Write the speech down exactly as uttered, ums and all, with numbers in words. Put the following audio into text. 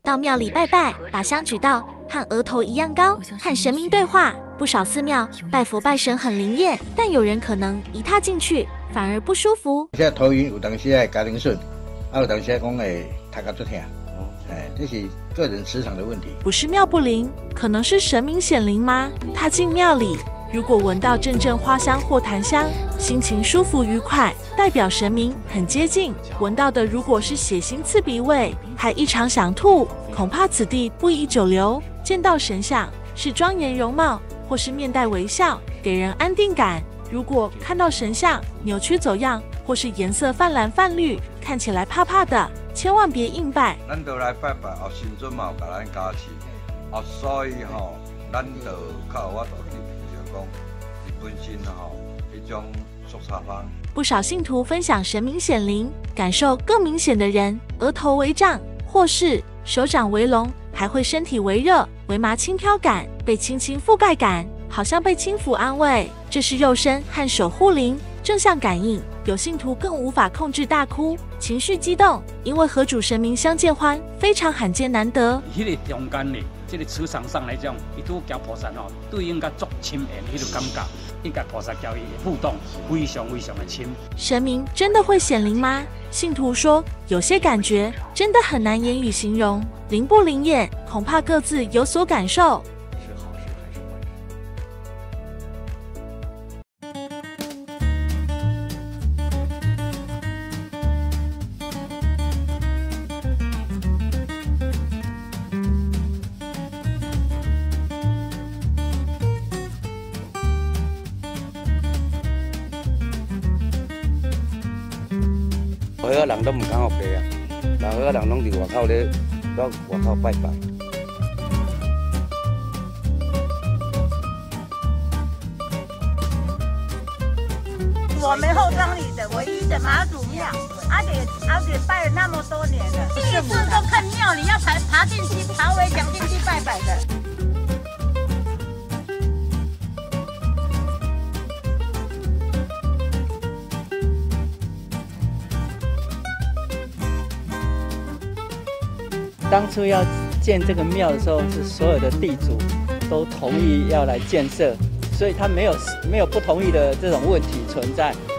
到庙里拜拜，把香举到和额头一样高，和神明对话。不少寺庙拜佛拜神很灵验，但有人可能一踏进去反而不舒服。 这头晕有当时会家庭顺，啊有当时讲会头壳出痛，哎，这是个人磁场的问题。 不是庙不灵，可能是神明显灵吗？踏进庙里，如果闻到阵阵花香或檀香，心情舒服愉快，代表神明很接近。闻到的如果是血腥刺鼻味，还异常想吐，恐怕此地不宜久留。见到神像是庄严容貌，或是面带微笑，给人安定感。如果看到神像扭曲走样，或是颜色泛蓝泛绿，看起来怕怕的，千万别硬拜。 咱就来拜拜，后神尊嘛有甲咱加持，啊，所以吼，咱就靠我道理，就讲你本身吼迄种速差方。 不少信徒分享神明显灵，感受更明显的人，额头为胀，或是手掌为龙，还会身体为热、为麻轻飘感，被轻轻覆盖感，好像被轻抚安慰。这是肉身和守护灵正向感应。有信徒更无法控制大哭，情绪激动，因为和主神明相见欢，非常罕见难得。 迄个中间呢，这个磁场上来讲，伊拄交菩萨吼，对应甲足亲缘，迄种感觉，伊甲菩萨交易互动非常非常的亲。 神明真的会显灵吗？信徒说，有些感觉真的很难言语形容，灵不灵验，恐怕各自有所感受。 好个人都唔敢学白啊，然后个人拢伫外口咧，在外口拜拜。 我们后庄里的唯一的妈祖庙，阿姐阿姐拜了那么多年了，第一次都看庙里要爬爬进去，爬围墙进去拜拜的。 当初要建这个庙的时候，是所有的地主都同意要来建设，所以他没有没有不同意的这种问题存在。